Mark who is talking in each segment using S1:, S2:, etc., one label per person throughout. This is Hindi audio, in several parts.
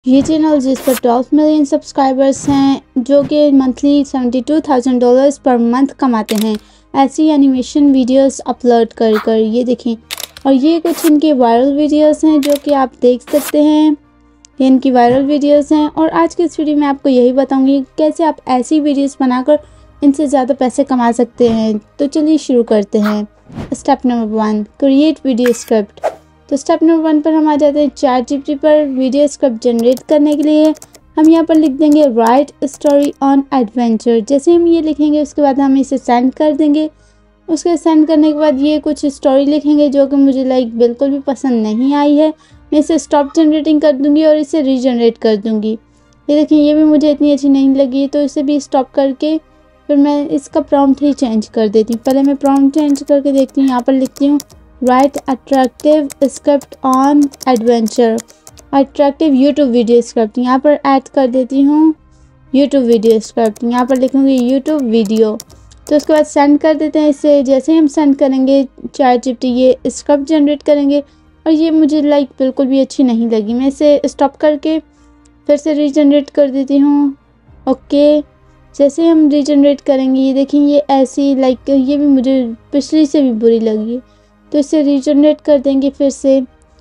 S1: ये चैनल जिस पर 12 मिलियन सब्सक्राइबर्स हैं जो कि मंथली $72,000 पर मंथ कमाते हैं ऐसी एनिमेशन वीडियोस अपलोड कर कर। ये देखें, और ये कुछ इनके वायरल वीडियोस हैं जो कि आप देख सकते हैं। ये इनकी वायरल वीडियोस हैं और आज के इस वीडियो में आपको यही बताऊंगी कैसे आप ऐसी वीडियोस बनाकर इनसे ज़्यादा पैसे कमा सकते हैं। तो चलिए शुरू करते हैं। Step number 1, create video script. तो स्टेप नंबर 1 पर हम आ जाते हैं ChatGPT पर। वीडियो स्क्रिप्ट जनरेट करने के लिए हम यहाँ पर लिख देंगे राइट स्टोरी ऑन एडवेंचर। जैसे हम ये लिखेंगे उसके बाद हम इसे सेंड कर देंगे। उसके सेंड करने के बाद ये कुछ स्टोरी लिखेंगे जो कि मुझे बिल्कुल भी पसंद नहीं आई है। मैं इसे स्टॉप जनरेटिंग कर दूँगी और इसे रीजनरेट कर दूँगी। ये देखिए, ये भी मुझे इतनी अच्छी नहीं लगी तो इसे भी स्टॉप करके फिर मैं इसका प्रॉम्प्ट ही चेंज कर देती हूँ। पहले मैं प्रॉम्प्ट चेंज करके देखती हूँ। यहाँ पर लिखती हूँ write attractive script on adventure, attractive YouTube video script. यहाँ पर ऐड कर देती हूँ यूट्यूब वीडियो स्क्रिप्ट। यहाँ पर लिखूँगी यूट्यूब वीडियो। तो उसके बाद सेंड कर देते हैं इसे। जैसे ही हम सेंड करेंगे ChatGPT ये स्क्रिप्ट जनरेट करेंगे और ये मुझे बिल्कुल भी अच्छी नहीं लगी। मैं इसे स्टॉप करके फिर से रीजनरेट कर देती हूँ। ओके, जैसे हम रीजनरेट करेंगे ये देखें, ये ऐसी ये भी मुझे पिछली से भी बुरी लगी, तो इसे रीजनरेट कर देंगे फिर से।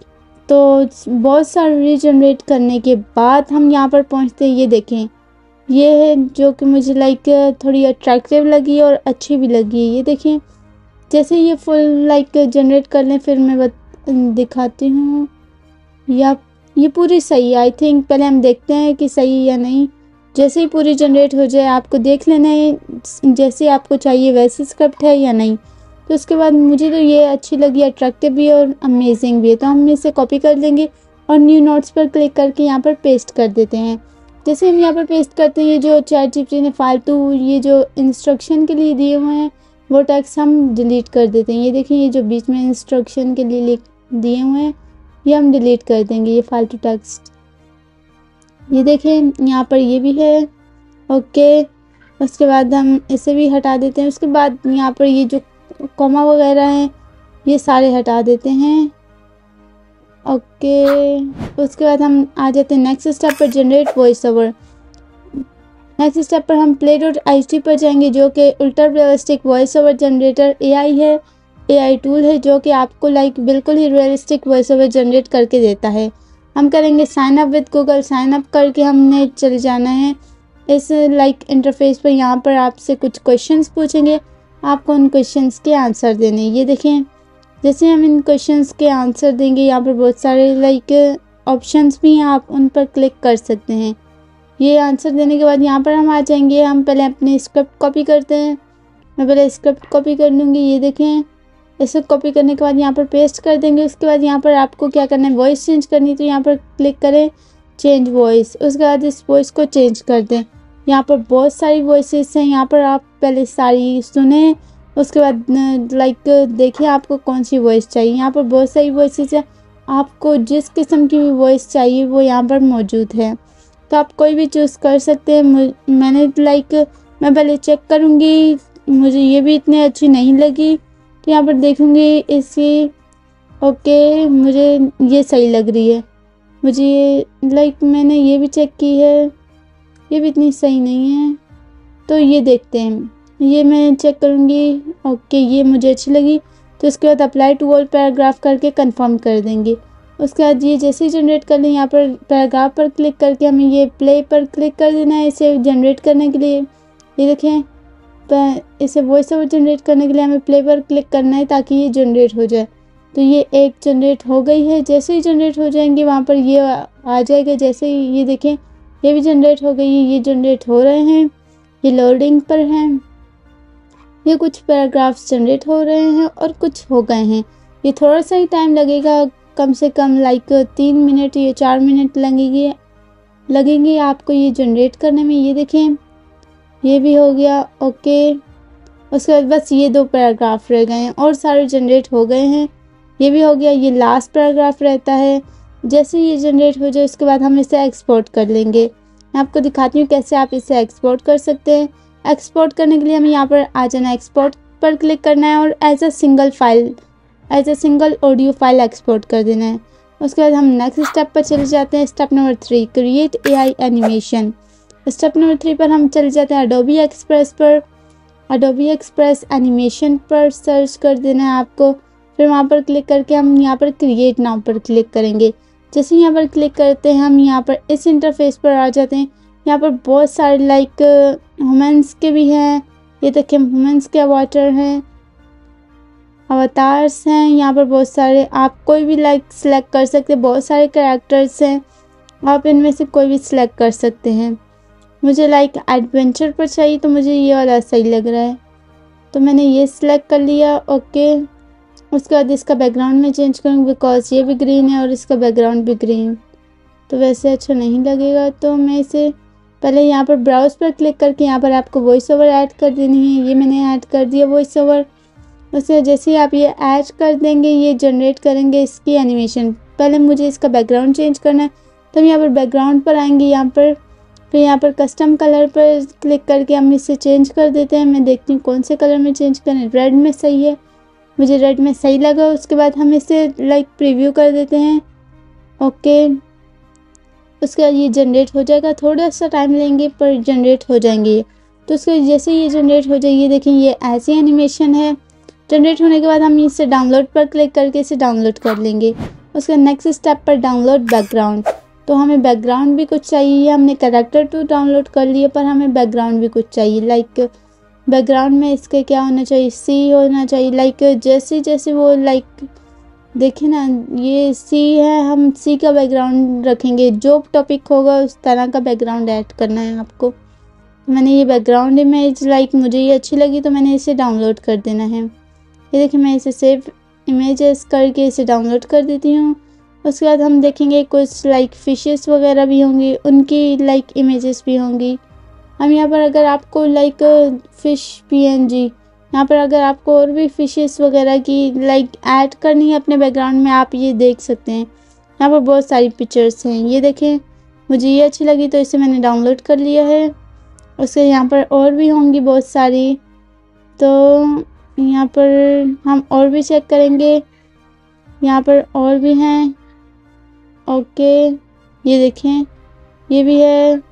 S1: तो बहुत सारे रीजनरेट करने के बाद हम यहाँ पर पहुँचते हैं। ये देखें, ये है जो कि मुझे थोड़ी अट्रैक्टिव लगी और अच्छी भी लगी। ये देखें, जैसे ये फुल जनरेट कर लें फिर मैं दिखाती हूँ। या ये पूरी सही है आई थिंक। पहले हम देखते हैं कि सही है या नहीं। जैसे ही पूरी जनरेट हो जाए आपको देख लेना है जैसे आपको चाहिए वैसी स्क्रिप्ट है या नहीं। तो उसके बाद मुझे तो ये अच्छी लगी, अट्रैक्टिव भी और अमेजिंग भी है। तो हम इसे कॉपी कर लेंगे और न्यू नोट्स पर क्लिक करके यहाँ पर पेस्ट कर देते हैं। जैसे हम यहाँ पर पेस्ट करते हैं, ये जो ChatGPT ने फालतू ये जो इंस्ट्रक्शन के लिए दिए हुए हैं वो टेक्स्ट हम डिलीट कर देते हैं। ये देखिए, ये जो बीच में इंस्ट्रक्शन के लिए दिए हुए हैं ये हम डिलीट कर देंगे, ये फालतू टेक्स्ट। ये देखें, यहाँ पर ये भी है। ओके, उसके बाद हम इसे भी हटा देते हैं। उसके बाद यहाँ पर ये जो कॉमा वगैरह हैं ये सारे हटा देते हैं। ओके, उसके बाद हम आ जाते हैं नेक्स्ट स्टेप पर, generate voice over. Next step पर हम play.ht पर जाएंगे जो कि ultra realistic voice over generator AI है। AI टूल है जो कि आपको बिल्कुल ही रियलिस्टिक वॉइस ओवर जनरेट करके देता है। हम करेंगे sign up with Google. Sign up करके हमने चले जाना है इस इंटरफेस पर। यहाँ पर आपसे कुछ क्वेश्चंस पूछेंगे, आपको उन क्वेश्चंस के आंसर देने। ये देखें, जैसे हम इन क्वेश्चंस के आंसर देंगे यहाँ पर बहुत सारे ऑप्शंस भी हैं, आप उन पर क्लिक कर सकते हैं। ये आंसर देने के बाद यहाँ पर हम आ जाएंगे। हम पहले अपनी स्क्रिप्ट कॉपी करते हैं। मैं पहले स्क्रिप्ट कॉपी कर लूँगी। ये देखें, इसे कॉपी करने के बाद यहाँ पर पेस्ट कर देंगे। उसके बाद यहाँ पर आपको क्या करना है, वॉइस चेंज करनी, तो यहाँ पर क्लिक करें चेंज वॉइस। उसके बाद इस वॉइस को चेंज कर दें। यहाँ पर बहुत सारी वॉइसेस हैं, यहाँ पर आप पहले सारी सुने, उसके बाद देखिए आपको कौन सी वॉइस चाहिए। यहाँ पर बहुत सारी वॉइसेस हैं, आपको जिस किस्म की भी वॉइस चाहिए वो यहाँ पर मौजूद है, तो आप कोई भी चूज़ कर सकते हैं। मैं पहले चेक करूँगी, मुझे ये भी इतनी अच्छी नहीं लगी तो यहाँ पर देखूँगी इसी। ओके, मुझे ये सही लग रही है। मुझे ये मैंने ये भी चेक की है, ये भी इतनी सही नहीं है, तो ये देखते हैं। ये मैं चेक करूँगी। ओके, ये मुझे अच्छी लगी, तो उसके बाद अप्लाई टू ऑल पैराग्राफ करके कंफर्म कर देंगे। उसके बाद ये जैसे ही जनरेट कर लें, यहाँ पर पैराग्राफ पर क्लिक करके हमें ये प्ले पर क्लिक कर देना है इसे जनरेट करने के लिए। ये देखें, इसे वॉइस ओवर जनरेट करने के लिए हमें प्ले पर क्लिक करना है ताकि ये जनरेट हो जाए। तो ये एक जनरेट हो गई है। जैसे ही जनरेट हो जाएंगे वहाँ पर ये आ जाएगा। जैसे ही ये देखें, ये भी जनरेट हो गई है, ये जनरेट हो रहे हैं, ये लोडिंग पर हैं। ये कुछ पैराग्राफ्स जनरेट हो रहे हैं और कुछ हो गए हैं। ये थोड़ा सा ही टाइम लगेगा, कम से कम 3 मिनट या 4 मिनट लगेंगे आपको ये जनरेट करने में। ये देखें, ये भी हो गया। ओके, उसके बाद बस ये 2 पैराग्राफ रह गए हैं और सारे जनरेट हो गए हैं। ये भी हो गया, ये लास्ट पैराग्राफ रहता है। जैसे ये जनरेट हो जाए उसके बाद हम इसे एक्सपोर्ट कर लेंगे। मैं आपको दिखाती हूँ कैसे आप इसे एक्सपोर्ट कर सकते हैं। एक्सपोर्ट करने के लिए हमें यहाँ पर आ जाना है, एक्सपोर्ट पर क्लिक करना है और as a single audio file export कर देना है। उसके बाद हम नेक्स्ट स्टेप पर चले जाते हैं। Step number 3, create AI animation. Step number 3 पर हम चले जाते हैं अडोबी एक्सप्रेस पर। अडोबी एक्सप्रेस एनिमेशन पर सर्च कर देना है आपको। फिर वहाँ पर क्लिक करके हम यहाँ पर क्रिएट नाउ पर क्लिक करेंगे। जैसे यहाँ पर क्लिक करते हैं हम यहाँ पर इस इंटरफेस पर आ जाते हैं। यहाँ पर बहुत सारे लाइक ह्यूमंस के भी हैं, ये देखिए ह्यूमंस के अवाटर हैं, अवतार्स हैं। यहाँ पर बहुत सारे, आप कोई भी लाइक सिलेक्ट कर सकते हैं। बहुत सारे कैरेक्टर्स हैं, आप इनमें से कोई भी सिलेक्ट कर सकते हैं। मुझे लाइक एडवेंचर पर चाहिए तो मुझे ये वाला सही लग रहा है, तो मैंने ये सिलेक्ट कर लिया। ओके, उसके बाद इसका बैकग्राउंड में चेंज करूँगी बिकॉज ये भी ग्रीन है और इसका बैकग्राउंड भी ग्रीन, तो वैसे अच्छा नहीं लगेगा। तो मैं इसे पहले यहाँ पर ब्राउज पर क्लिक करके यहाँ पर आपको वॉइस ओवर ऐड कर देनी है। ये मैंने ऐड कर दिया वॉइस ओवर। उसके जैसे ही आप ये ऐड कर देंगे ये जनरेट करेंगे इसकी एनिमेशन। पहले मुझे इसका बैकग्राउंड चेंज करना है, तो हम यहाँ पर बैकग्राउंड पर आएंगे। यहाँ पर फिर यहाँ पर कस्टम कलर पर क्लिक करके हम इसे चेंज कर देते हैं। मैं देखती हूँ कौन से कलर में चेंज करें। रेड में सही है, मुझे रेड में सही लगा। उसके बाद हम इसे लाइक प्रीव्यू कर देते हैं। ओके, उसके बाद ये जनरेट हो जाएगा। थोड़ा सा टाइम लेंगे पर जनरेट हो जाएंगे। तो उसके जैसे ये जनरेट हो जाएगी, देखिए ये ऐसी एनिमेशन है। जनरेट होने के बाद हम इसे डाउनलोड पर क्लिक करके इसे डाउनलोड कर लेंगे। उसके नेक्स्ट स्टेप पर डाउनलोड बैकग्राउंड। तो हमें बैकग्राउंड भी कुछ चाहिए। हमने कैरेक्टर तो डाउनलोड कर लिए पर हमें बैकग्राउंड भी कुछ चाहिए। लाइक बैकग्राउंड में इसके क्या होना चाहिए, सी होना चाहिए। लाइक जैसे जैसे वो लाइक देखिए ना, ये सी है, हम सी का बैकग्राउंड रखेंगे। जो टॉपिक होगा उस तरह का बैकग्राउंड ऐड करना है आपको। मैंने ये बैकग्राउंड इमेज लाइक मुझे ये अच्छी लगी तो मैंने इसे डाउनलोड कर देना है। ये देखिए मैं इसे सेव इमेजेस करके इसे डाउनलोड कर देती हूँ। उसके बाद हम देखेंगे कुछ लाइक फिशेस वगैरह भी होंगी, उनकी लाइक इमेजेस भी होंगी। हम यहाँ पर अगर आपको लाइक फ़िश PNG, यहाँ पर अगर आपको और भी फिशेस वगैरह की लाइक ऐड करनी है अपने बैकग्राउंड में, आप ये देख सकते हैं। यहाँ पर बहुत सारी पिक्चर्स हैं, ये देखें मुझे ये अच्छी लगी तो इसे मैंने डाउनलोड कर लिया है। उसके यहाँ पर और भी होंगी बहुत सारी, तो यहाँ पर हम और भी चेक करेंगे। यहाँ पर और भी हैं। ओके, ये देखें ये भी है।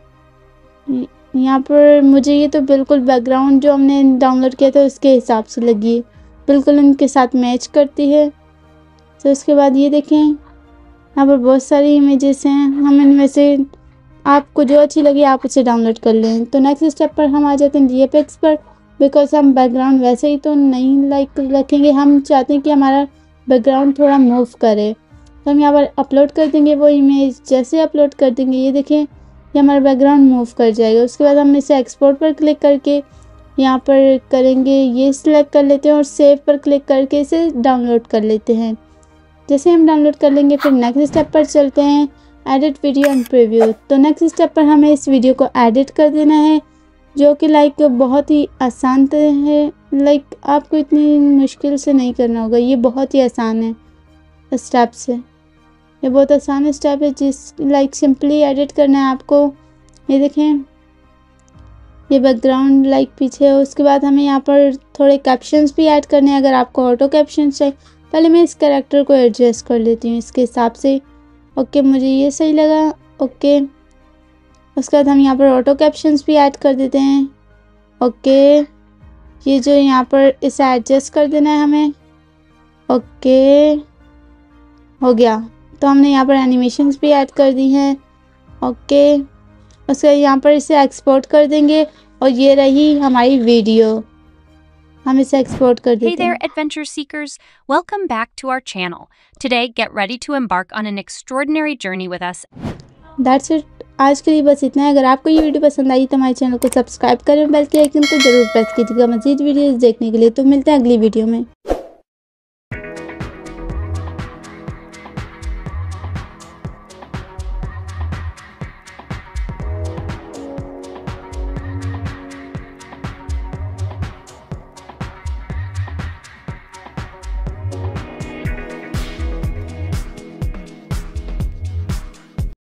S1: यहाँ पर मुझे ये तो बिल्कुल बैकग्राउंड जो हमने डाउनलोड किया था उसके हिसाब से लगी, बिल्कुल उनके साथ मैच करती है। तो उसके बाद ये देखें यहाँ पर बहुत सारी इमेजेस हैं। हम इनमें से आपको जो अच्छी लगी आप उसे डाउनलोड कर लें। तो नेक्स्ट स्टेप पर हम आ जाते हैं VFX पर, बिकॉज हम बैकग्राउंड वैसे ही तो नहीं लाइक रखेंगे, हम चाहते हैं कि हमारा बैकग्राउंड थोड़ा मूव करे। तो हम यहाँ पर अपलोड कर देंगे वो इमेज। जैसे अपलोड कर देंगे ये देखें ये हमारा बैकग्राउंड मूव कर जाएगा। उसके बाद हम इसे एक्सपोर्ट पर क्लिक करके यहाँ पर करेंगे, ये सिलेक्ट कर लेते हैं और सेव पर क्लिक करके इसे डाउनलोड कर लेते हैं। जैसे हम डाउनलोड कर लेंगे फिर नेक्स्ट स्टेप पर चलते हैं, एडिट वीडियो एंड प्रीव्यू। तो नेक्स्ट स्टेप पर हमें इस वीडियो को एडिट कर देना है, जो कि लाइक बहुत ही आसान है। लाइक आपको इतनी मुश्किल से नहीं करना होगा, ये बहुत ही आसान है स्टेप से। ये बहुत आसान स्टेप है जिस लाइक सिंपली एडिट करना है आपको। ये देखें ये बैकग्राउंड लाइक पीछे है। उसके बाद हमें यहाँ पर थोड़े कैप्शंस भी ऐड करने हैं अगर आपको ऑटो कैप्शन चाहिए। पहले मैं इस कैरेक्टर को एडजस्ट कर लेती हूँ इसके हिसाब से। ओके, मुझे ये सही लगा। ओके, उसके बाद हम यहाँ पर ऑटो कैप्शंस भी ऐड कर देते हैं। ओके, ये जो यहाँ पर इसे एडजस्ट कर देना है हमें। ओके, हो गया। तो हमने यहाँ पर एनिमेशंस भी ऐड कर दी हैं। ओके, उसके यहाँ पर इसे एक्सपोर्ट कर देंगे और ये रही हमारी वीडियो। हम इसे एक्सपोर्ट कर देते हैं।
S2: Hey there, adventure seekers! Welcome back to our channel. Today, get ready to embark on an extraordinary journey with us.
S1: That's it. आज के लिए बस इतना है। अगर आपको ये वीडियो पसंद आई तो हमारे चैनल को सब्सक्राइब करें, बेल के आइकन को जरूर प्रेस कीजिएगा मज़ीद वीडियोस देखने के लिए। तो मिलते हैं अगली वीडियो में।